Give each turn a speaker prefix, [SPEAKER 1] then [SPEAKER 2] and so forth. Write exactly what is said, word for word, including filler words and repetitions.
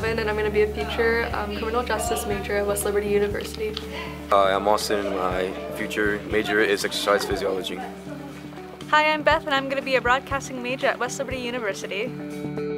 [SPEAKER 1] Evan, and I'm going to be a future um, criminal justice major at West Liberty University.
[SPEAKER 2] Hi, I'm Austin, and my future major is exercise physiology.
[SPEAKER 3] Hi, I'm Beth, and I'm going to be a broadcasting major at West Liberty University.